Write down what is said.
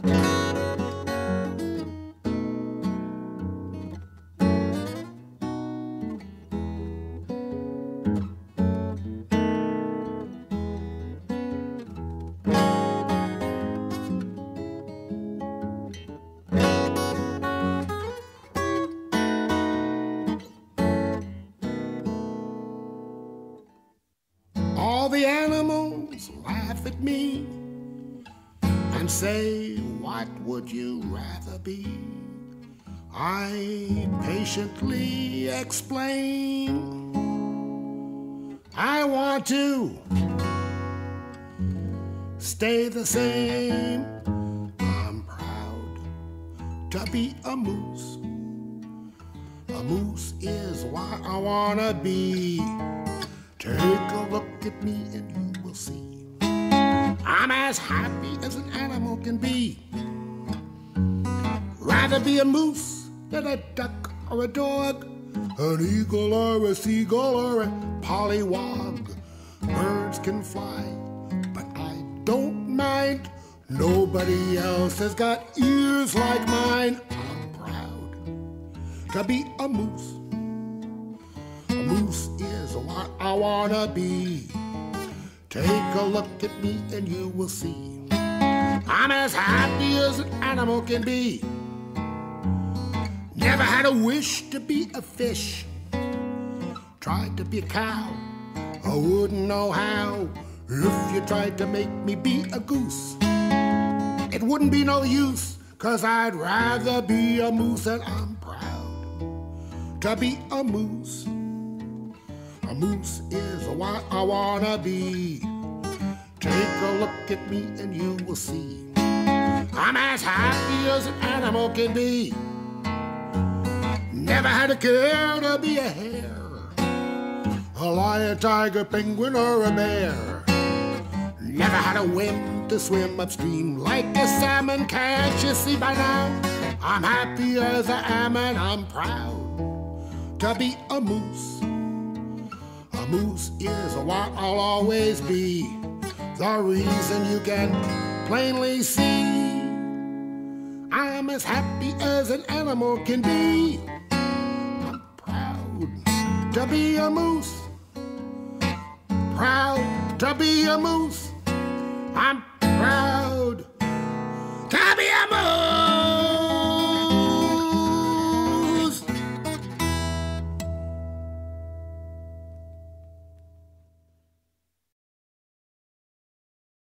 All the animals laugh at me and say, what would you rather be? I patiently explain, I want to stay the same. I'm proud to be a moose. A moose is what I wanna be. Take a look at me and you will see I'm as happy as an animal can be. Rather be a moose than a duck or a dog, an eagle or a seagull or a pollywog. Birds can fly, but I don't mind. Nobody else has got ears like mine. I'm proud to be a moose. A moose is what I wanna be. Take a look at me and you will see I'm as happy as an animal can be. Never had a wish to be a fish. Tried to be a cow, I wouldn't know how. If you tried to make me be a goose, it wouldn't be no use, 'cause I'd rather be a moose, and I'm proud to be a moose. A moose is what I wanna be. Take a look at me and you will see I'm as happy as an animal can be. Never had a care to be a hare, a lion, tiger, penguin, or a bear. Never had a whim to swim upstream like a salmon. Can't you see by now I'm happy as I am, and I'm proud to be a moose. A moose is what I'll always be. The reason you can plainly see I'm as happy as an animal can be. I'm proud to be a moose. Proud to be a moose. I'm proud